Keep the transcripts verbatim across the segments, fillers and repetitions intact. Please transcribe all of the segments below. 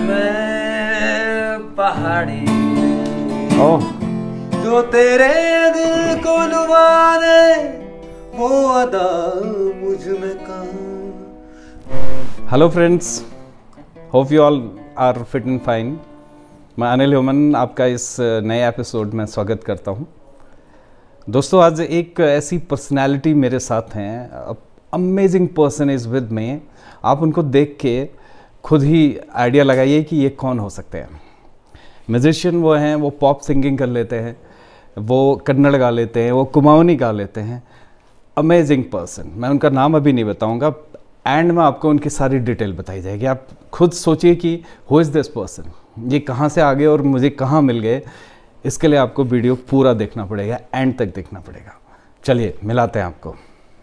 मैं पहाड़ी ओह जो तेरे दिल को लुभा दे वो अदा मुझ में कहाँ। Hello friends, hope you all are fit and fine. मैं अनिल ह्यूमन आपका इस नए एपिसोड में स्वागत करता हूं। दोस्तों, आज एक ऐसी पर्सनालिटी मेरे साथ हैं, amazing person is with me. आप उनको देख के खुद ही आइडिया लगाइए कि ये कौन हो सकते हैं। म्यूजिशियन वो हैं, वो पॉप सिंगिंग कर लेते हैं, वो कन्नड़ गा लेते हैं, वो कुमाऊनी गा लेते हैं। Amazing person. मैं उनका नाम अभी नहीं बताऊंगा, एंड में आपको उनकी सारी डिटेल बताई जाएगी। आप खुद सोचिए कि हु इज़ दिस पर्सन, ये कहाँ से आ गए और मुझे कहाँ मिल गए। इसके लिए आपको वीडियो पूरा देखना पड़ेगा, एंड तक देखना पड़ेगा। चलिए मिलाते हैं आपको।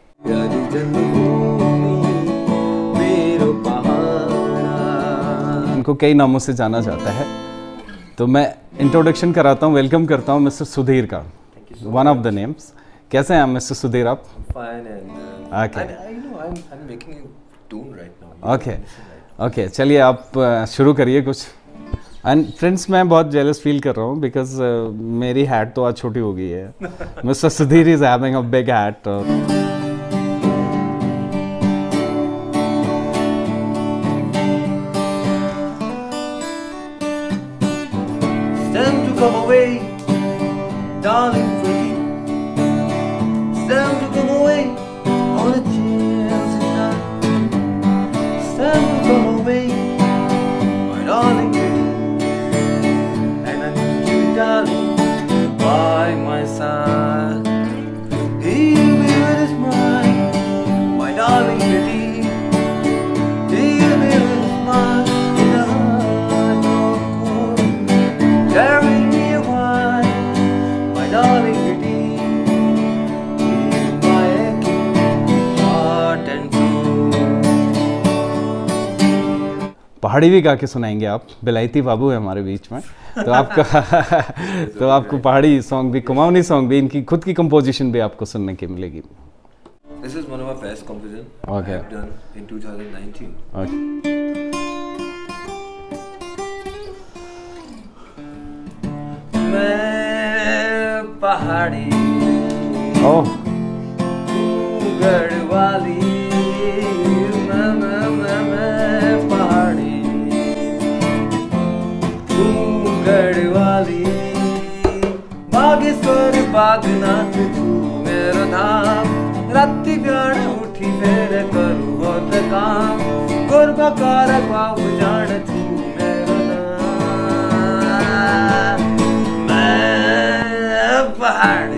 इनको कई नामों से जाना जाता है, तो मैं इंट्रोडक्शन कराता हूँ, वेलकम करता हूँ मिस्टर सुधीर का, वन ऑफ द नेम्स। कैसे हैं मिस्टर सुधीर आप? Fine and uh, Okay. I, I know I'm I'm making a tune right now. You okay can listen right okay चलिए आप अ, शुरू करिए कुछ। एंड फ्रेंड्स, मैं बहुत जेलस फील कर रहा हूँ बिकॉज मेरी हैट तो आज छोटी हो गई है। Mister Sudhir is having a big hat. It's time to come away, darling, pretty. It's time to come away on a chance tonight. It's time to come away, my darling, pretty. And I need you, darling, by my side. He'll be with his mind, my darling, pretty. He'll be with his mind in the heart of cold. Carry me away, my darling, pretty. In my aching heart and soul. पहाड़ी भी गा के सुनाएंगे आप। बिलायती बाबू है हमारे बीच में, तो आपका तो आपको पहाड़ी सॉन्ग भी, कुमाऊनी सॉन्ग भी, इनकी खुद की कंपोजिशन भी आपको सुनने की मिलेगी। This is one of my best composition Okay. I have done in twenty nineteen. Okay. मैं पहाड़ी ओह गढ़वाली, मैं मैं मैं मैं पहाड़ी गढ़वाली, बागेश्वर बागनाथ तू मेरा धाम, रात्रि गाण उठी फेर करू बहुत काम, गोरबा कारक बाबू जान तू मेरा नाम। मैं पहाड़ी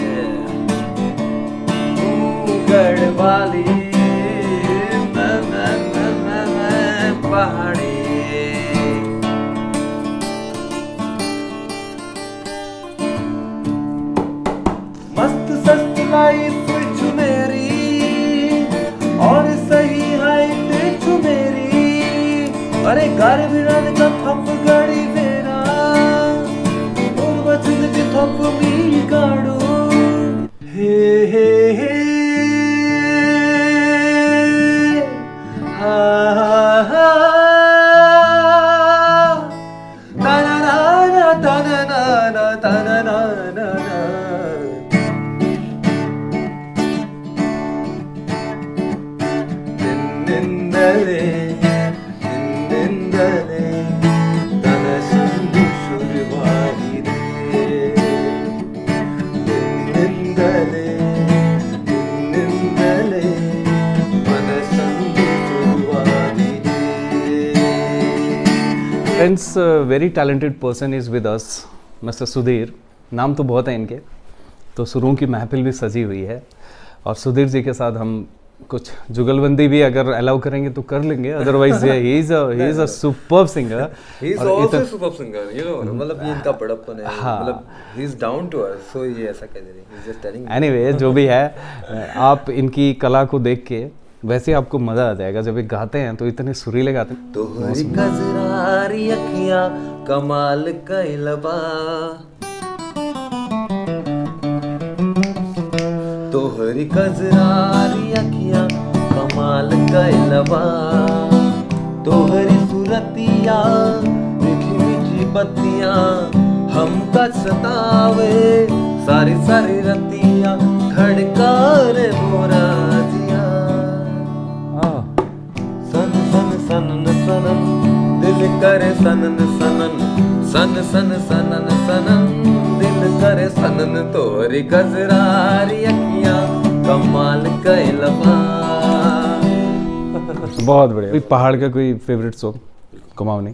गढ़वाली, मैं मैं मैं मैं मैं पहाड़ी। मस्त सस्त लाइफ छु मेरी और सही हाइट छु मेरी, अरे घर बिरन का थप गड़ी मेरा और बचन के थप मी गाड़ो। हे हे हे हा हा हा ता ना ना ता ना ना ता ना ना ना ना। ನಿಂದಲೇ ನಿಂದಲೇ ಕನಸೊಂದು ಶುರುವಾಗಿದೆ, ನಿಂದಲೇ ನಿಂದಲೇ ಮನಸ್ಸೊಂದು ಶುರುವಾಗಿದೆ। Friends, very talented person is with us, mister Sudhir. नाम तो बहुत है इनके, तो सुरों की महफिल भी सजी हुई है। और सुधीर जी के साथ हम कुछ जुगलबंदी भी अगर अलाउ करेंगे तो कर लेंगे, otherwise he is he is a superb singer. He is also a superb singer, you know, मतलब ये इनका बड़प्पन है, हाँ। मतलब he is down to earth, so ये ऐसा कह दे रहे हैं, he is just telling me. Anyway, जो भी है, आप इनकी कला को देख के वैसे आपको मज़ा आ जाएगा। जब ये गाते हैं तो इतने सुरीले गाते हैं। तोहरी कजरारी अखियां कमाल कैलबा, तोहरी कजरारी अखियां कमाल कैलबा, तोहरी सूरतिया मीठी मीठी बत्तियां हमका सतावे सारी सारी रतिया खड़का रे मोरा जिया सन सन सनन सनन दिल करे सनन सनन सन सन सनन सनन दिल करे सनन तोरी गजरारी अखियां कमाल कैलबा। बहुत बढ़िया। कोई पहाड़ का कोई फेवरेट सॉन्ग कुमाऊनी?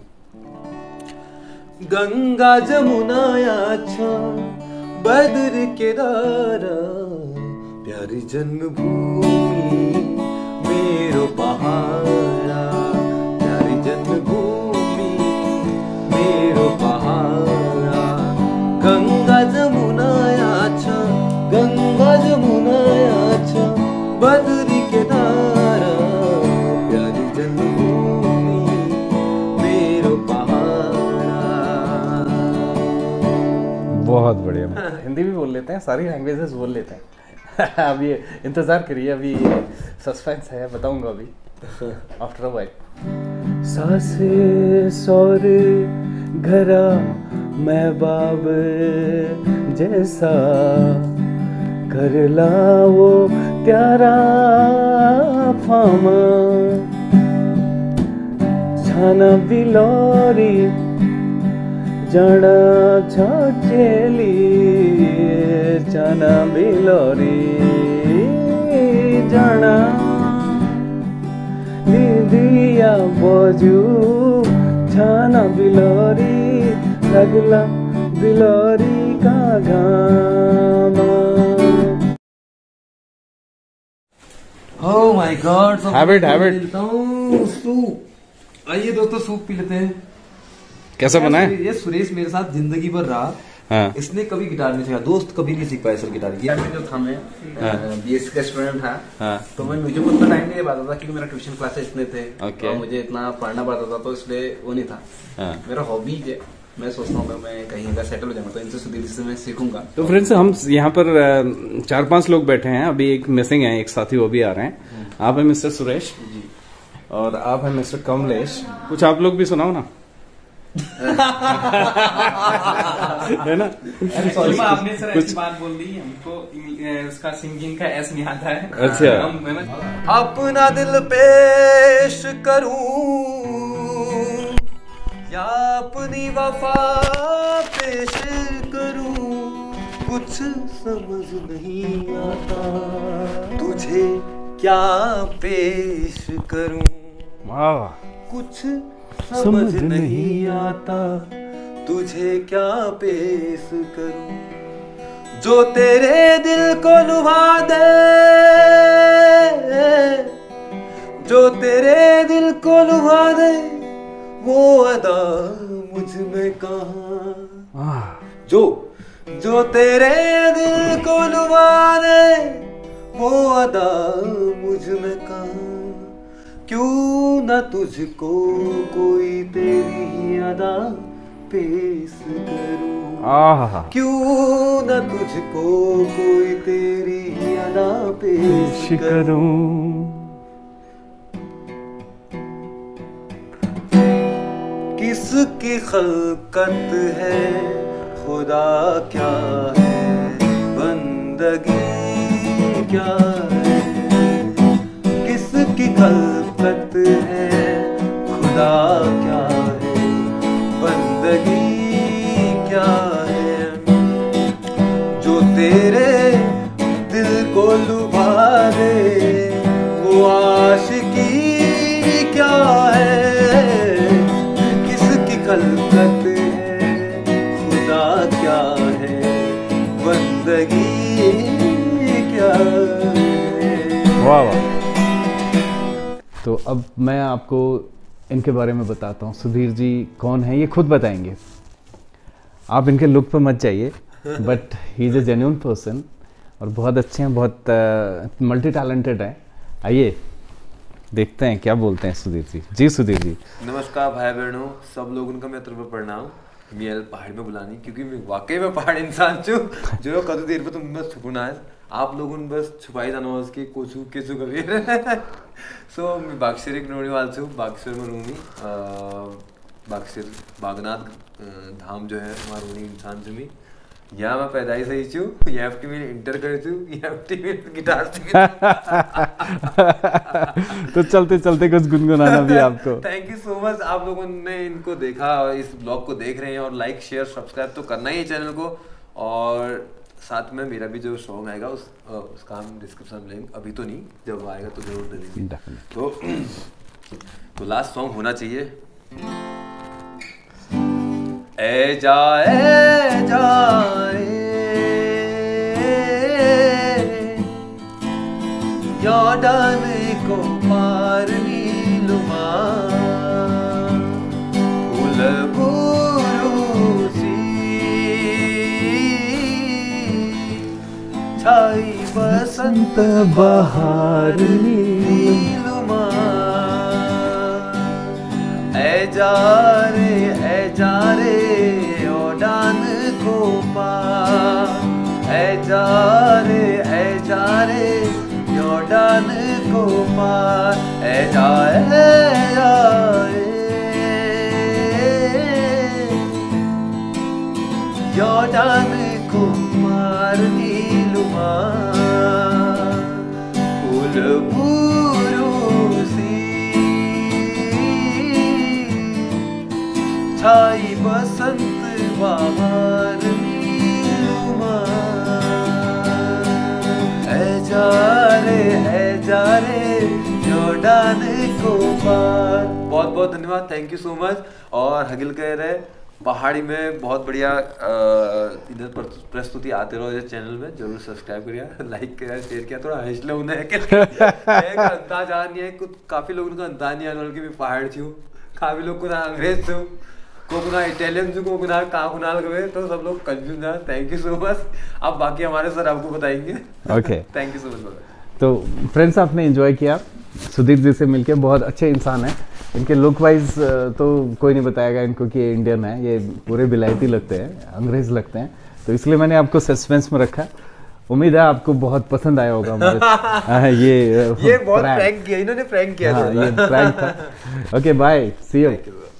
गंगा जमुना अच्छा बद्र केदारा प्यारी जन्मभूमि मेरो पहाड़ा प्यारी जन्मभूमि मेरो पहाड़ा। गंगा जमुना अच्छा गंगा जमुना अच्छा बद्र केदारा प्यारी जन्मभूमि मेरो पहाड़ा। बहुत बढ़िया। हिंदी भी बोल लेते हैं, सारी लैंग्वेजेस बोल लेते हैं। अभी इंतजार करिए, अभी सस्पेंस है, बताऊंगा अभी आफ्टर अ व्हाइल। सासे सौर घरा मैं बाब जैसा कर ला वो प्यारा फामा छाना बिलोरी जाना छाचेली जाना बिलोरी जाना दिया बजू छाना बिलोरी लगला बिलोरी का गाना। Oh my God! Habit, habit. Soup. आइए दोस्तों सूप पी लेते हैं। कैसा बना है? ये सुरेश मेरे साथ जिंदगी भर रहा। हाँ। इसने कभी गिटार नहीं सीखा, दोस्त कभी नहीं सीख पाया सर गिटार। गिटार में जो था मैं बीएससी का स्टूडेंट था। हाँ। तो मैं मुझे उतना टाइम नहीं दे पाता था क्योंकि मेरा ट्यूशन क्लासेस इतने थे। ओके। और मुझे इतना पढ़ना पड़ता था तो इसलिए वो नहीं था। हाँ। मेरा मेरा हॉबी है, मैं सोचता हूँ मैं कहीं का सेटल हो जाऊंगा तो इनसे सुधीर से मैं सीखूंगा। तो फ्रेंड्स हम यहाँ पर चार पांच लोग बैठे हैं, अभी एक मिसिंग है, एक साथी वो भी आ रहे हैं। आप है मिस्टर सुरेश जी और आप है मिस्टर कमलेश। कुछ आप लोग भी सुनाओ ना। है ना? सॉरी आपने सर ऐसी बात बोल दी, हमको उसका सिंगिंग का एस नहीं आता है। अच्छा। अपना दिल पेश करूं या अपनी वफा पेश करूं कुछ समझ नहीं आता तुझे क्या पेश करूं। वाह। कुछ समझ नहीं आता तुझे क्या पेश करूं जो तेरे दिल को लुभा दे जो तेरे दिल को लुभा दे वो अदा मुझ में कहाँ। जो जो तेरे दिल को लुभा दे वो अदा मुझ में कहाँ। क्यों न तुझको कोई तेरी ही अदा पेश करूं। क्यों न तुझको कोई तेरी ही अदा पेश करूं। किसकी खल्कत है खुदा क्या है बंदगी क्या है। किसकी खल्कत है खुदा क्या है बंदगी क्या है। जो तेरे दिल को लुभा दे वो आशिकी क्या है। किसकी खल्कत है खुदा क्या है बंदगी क्या है। वाह वाह। तो अब मैं आपको इनके बारे में बताता हूँ। सुधीर जी कौन है ये खुद बताएंगे, आप इनके लुक पर मत जाइए, but he is a genuine person और बहुत अच्छे हैं, बहुत मल्टी टैलेंटेड हैं। आइए देखते हैं क्या बोलते हैं सुधीर जी। जी सुधीर जी। नमस्कार भाई बहनों, सब लोगों का मेरे तरफ प्रणाम। मेल पहाड़ में बुलानी, क्योंकि मैं वाकई में पहाड़ इंसान छू जो कदू देर पे तुम बस छुपना है आप लोगों ने बस छुपाई जाना उसके कोसू केसू कबीर सो मैं बागेश्वर एक नोड़ी वाल छू बागेश्वर में रूमी बागेश्वर बागनाथ धाम जो है हमारा रूमी इंसान से मी यहाँ मैं पैदाइश ही छू एफटी में इंटर कर छू एफटी में गिटार सीख तो चलते चलते कुछ गुनगुनाना भी आपको। थैंक यू सो मच, आप लोगों ने इनको देखा, इस ब्लॉग को देख रहे हैं और लाइक शेयर सब्सक्राइब तो करना ही है चैनल को, और साथ में मेरा भी जो सॉन्ग आएगा उस उसका हम डिस्क्रिप्शन में लिंक अभी तो नहीं जब आएगा तो जरूर दे देंगे। तो तो लास्ट सॉन्ग होना चाहिए ए जा ए जा यॉर्डन को पार नीलुमा फूल बुरूसी छाई बसंत बहार नीलुमा ए जा रे ए जा रे यॉर्डन को पार ए जा रे ए जा रे यॉर्डन को पार ए जा ए जा यॉर्डन को पार नीलुमा फूल बुरूसी छाई बसंत बहार नीलुमा ए जा रे ए जा रे यॉर्डन को पार। बहुत बहुत धन्यवाद, थैंक यू सो मच। और हगिल कह रहे पहाड़ी में बहुत बढ़िया इधर प्रस्तुति आते रहो इस चैनल में, जरूर सब्सक्राइब करिए, लाइक किया, शेयर किया, थोड़ा हंस लो उन्हें अंदाज आ नहीं है, कुछ काफी लोगों का अंदाज नहीं आने की पहाड़ थी, काफी लोग को ना अंग्रेज थे को गुना इटालियन जो को गुना कहाँ गुनाल गए, तो सब लोग कंफ्यूज हैं। थैंक यू सो मच, अब बाकी हमारे सर आपको बताएंगे। Okay, thank you so much. तो फ्रेंड्स आपने एंजॉय किया, सुधीर जी से मिलके बहुत अच्छे इंसान हैं। इनके लुक वाइज तो कोई नहीं बताएगा इनको कि ये इंडियन है, ये पूरे विलायती लगते हैं, अंग्रेज लगते हैं, तो इसलिए मैंने आपको सस्पेंस में रखा। उम्मीद है आपको बहुत पसंद आया होगा मुझे। ये ये बहुत प्रैंक किया इन्होंने, प्रैंक किया। हाँ, ये प्रैंक था। Okay bye, see you.